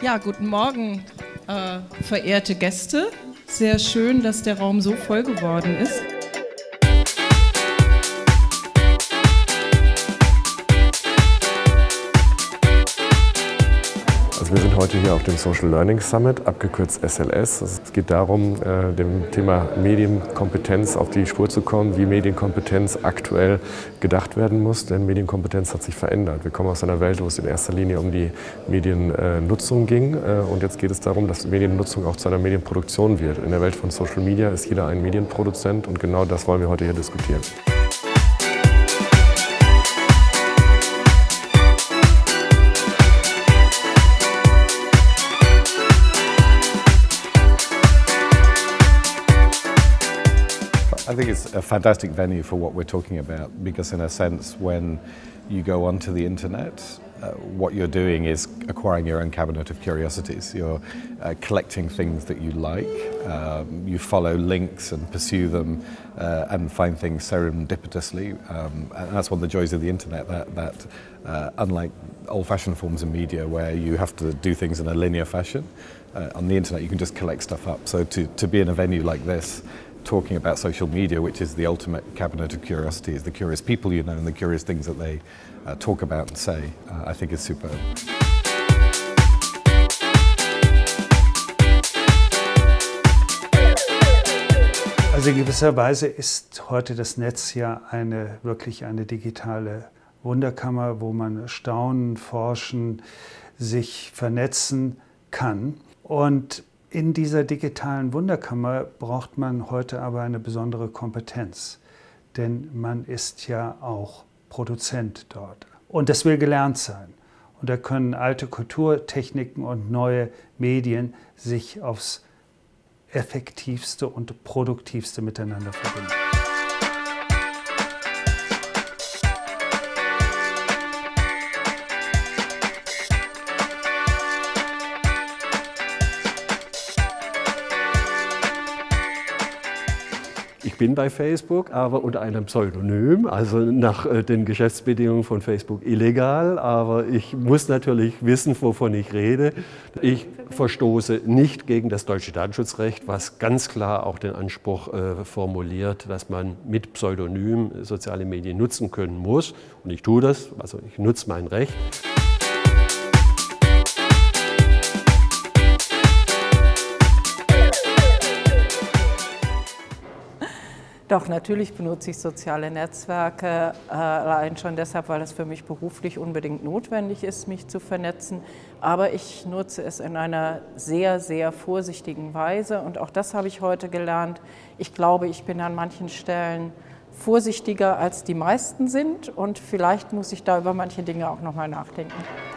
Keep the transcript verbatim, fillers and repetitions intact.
Ja, guten Morgen, äh, verehrte Gäste. Sehr schön, dass der Raum so voll geworden ist. Wir sind heute hier auf dem Social Learning Summit, abgekürzt S L S. Es geht darum, dem Thema Medienkompetenz auf die Spur zu kommen, wie Medienkompetenz aktuell gedacht werden muss, denn Medienkompetenz hat sich verändert. Wir kommen aus einer Welt, wo es in erster Linie um die Mediennutzung ging, und jetzt geht es darum, dass Mediennutzung auch zu einer Medienproduktion wird. In der Welt von Social Media ist jeder ein Medienproduzent, und genau das wollen wir heute hier diskutieren. I think it's a fantastic venue for what we're talking about, because in a sense when you go onto the internet, uh, what you're doing is acquiring your own cabinet of curiosities. You're uh, collecting things that you like, um, you follow links and pursue them uh, and find things serendipitously, um, and that's one of the joys of the internet, that, that uh, unlike old-fashioned forms of media where you have to do things in a linear fashion, uh, on the internet you can just collect stuff up. So to, to be in a venue like this, talking about social media, which is the ultimate cabinet of curiosities, the curious people you know and the curious things that they uh, talk about and say, uh, I think is superb. Also in gewisser Weise ist heute das Netz ja eine, wirklich eine digitale Wunderkammer, wo man staunen, forschen, sich vernetzen kann. Und in dieser digitalen Wunderkammer braucht man heute aber eine besondere Kompetenz, denn man ist ja auch Produzent dort. Und das will gelernt sein. Und da können alte Kulturtechniken und neue Medien sich aufs effektivste und produktivste miteinander verbinden. Ich bin bei Facebook, aber unter einem Pseudonym, also nach äh, den Geschäftsbedingungen von Facebook illegal. Aber ich muss natürlich wissen, wovon ich rede. Ich verstoße nicht gegen das deutsche Datenschutzrecht, was ganz klar auch den Anspruch äh, formuliert, dass man mit Pseudonym soziale Medien nutzen können muss. Und ich tue das, also ich nutze mein Recht. Doch, natürlich benutze ich soziale Netzwerke, äh, allein schon deshalb, weil es für mich beruflich unbedingt notwendig ist, mich zu vernetzen. Aber ich nutze es in einer sehr, sehr vorsichtigen Weise, und auch das habe ich heute gelernt. Ich glaube, ich bin an manchen Stellen vorsichtiger, als die meisten sind, und vielleicht muss ich da über manche Dinge auch noch mal nachdenken.